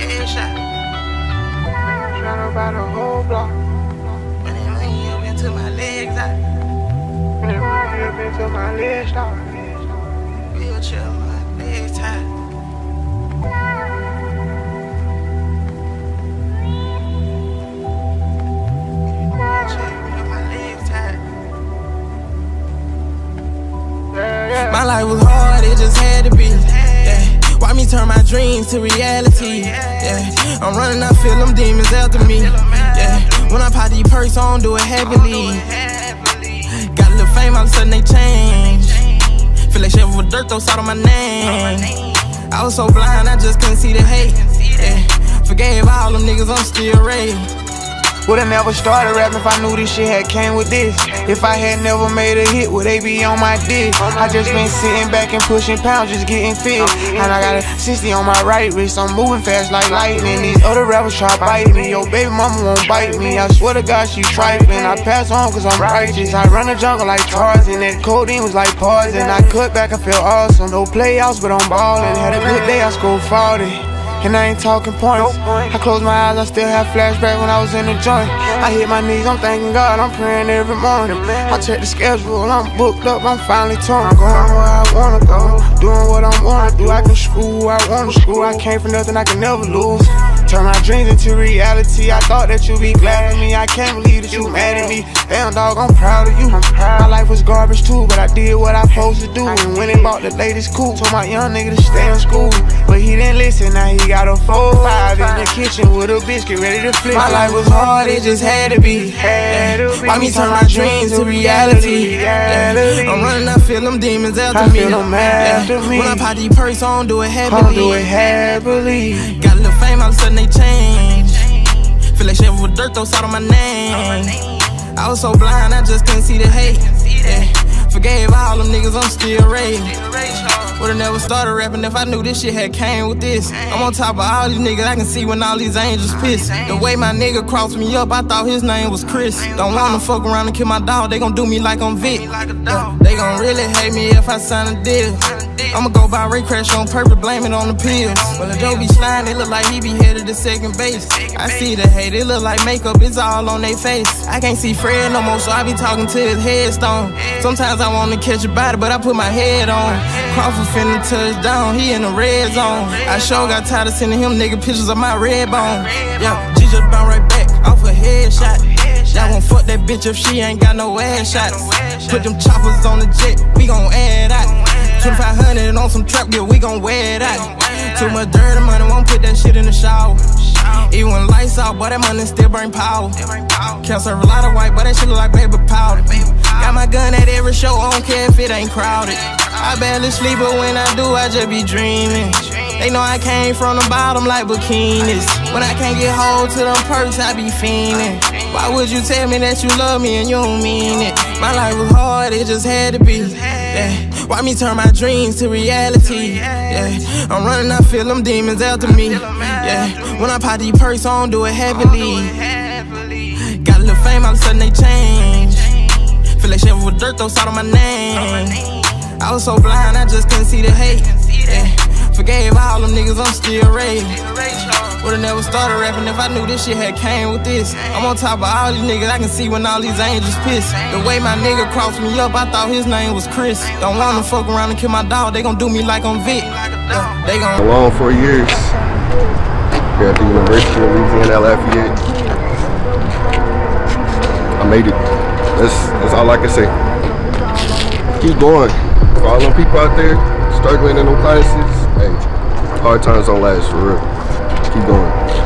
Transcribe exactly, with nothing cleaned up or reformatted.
headshot. Tryna buy the whole block. When they money up into my legs out. When they money up into my legs out. Wheelchair, my legs tight. My life was hard, it just had to be. Yeah. Why me turn my dreams to reality? Yeah. I'm running, I feel them demons after me. Yeah. When I pop these perks, I don't do it happily. Got a little fame, all of a sudden they change. Feel like shit with dirt, throw salt on my name. I was so blind, I just couldn't see the hate. Yeah. Forgave all them niggas, I'm still raised. Would've never started rapping if I knew this shit had came with this. If I had never made a hit, would they be on my dick? I just been sitting back and pushing pounds, just getting fit. And I got a sixty on my right wrist, I'm moving fast like lightning. These other rappers try bite me, yo baby mama won't bite me. I swear to God she trifling, I pass on cause I'm righteous. I run the jungle like Tarzan, that codeine was like poison. I cut back, I feel awesome, no playoffs but I'm ballin'. Had a good day, I scored forty. And I ain't talking points. I close my eyes, I still have flashback when I was in the joint. I hit my knees, I'm thanking God, I'm praying every morning. I check the schedule, I'm booked up, I'm finally torn. I'm going where I wanna go, doing what I wanna do. I can screw who I wanna screw, I came for nothing, I can never lose. Turn my dreams into reality, I thought that you'd be glad of me. I can't believe that you mad at me. Damn dog, I'm proud of you. My life was garbage too, but I did what I supposed to do. And when they bought the latest coupe, told my young nigga to stay in school. But he didn't listen, now he got a four five in the kitchen with a biscuit ready to flip. My life was hard, it just had to be. Yeah. Why me turn my dreams to reality? Yeah. I'm running, I feel them demons after me. Yeah. When I pop these perks, I don't do it happily. do it happily. Got a little fame, all of a sudden they change. Feel like shit with dirt, throw salt on my name. I was so blind, I just couldn't see the hate. Yeah. Forgave all them niggas, I'm still raised. Would've never started rapping if I knew this shit had came with this. I'm on top of all these niggas, I can see when all these angels piss. The way my nigga crossed me up, I thought his name was Chris. Don't wanna fuck around and kill my dog, they gon' do me like I'm Vic. Yeah, they gon' really hate me if I sign a deal. I'ma go buy Ray Crash on purpose, blame it on the pills. When the Joe be sliding, it look like he be headed to second base. I see the hate, it look like makeup, it's all on they face. I can't see Fred no more, so I be talking to his headstone. Sometimes I wanna catch a body, but I put my head on. Crawford finna touch down, he in the red zone. I sure got tired of sending him nigga pictures of my red bone. Yeah, G just bounce right back off a headshot. Y'all won't fuck that bitch if she ain't got no ass shots. Put them choppers on the jet, we gon' add out. twenty-five hundred on some trap gear, we gon' wear it out. Too much dirty money, won't put that shit in the shower. Even when lights out, boy, that money still bring power. Can't serve a lot of white, but that shit look like baby powder. Got my gun at every show, I don't care if it ain't crowded. I barely sleep, but when I do, I just be dreaming. They know I came from the bottom like bikinis. When I can't get hold to them perks, I be fiending. Why would you tell me that you love me and you don't mean it? My life was hard, it just had to be. Yeah. Why me turn my dreams to reality? Yeah. I'm running, I feel them demons after me. Yeah. When I pop these perks, I don't do it happily. Got a little fame, all of a sudden they change. Feel like shit with dirt, throw salt on my name. I was so blind, I just couldn't see the hate. Yeah. Forgave all them niggas, I'm still raised. Would've never started rapping if I knew this shit had came with this. I'm on top of all these niggas, I can see when all these angels piss. The way my nigga crossed me up, I thought his name was Chris. Don't wanna fuck around and kill my dog, they gon' do me like I'm Vic. Yeah, they gon' long four years here at the University of Louisiana Lafayette. I made it. That's, that's all I can say. Keep going. For all them people out there struggling in them classes, hey, hard times don't last, for real. Keep going.